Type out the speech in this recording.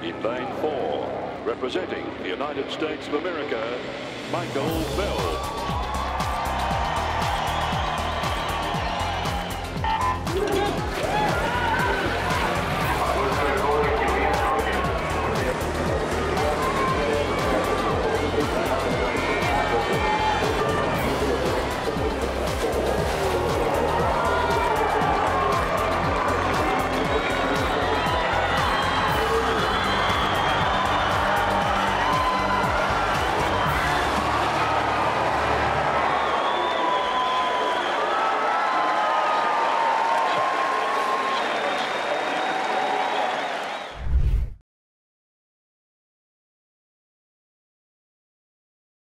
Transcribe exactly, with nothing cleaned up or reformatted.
In lane four, representing the United States of America, Michael Bell.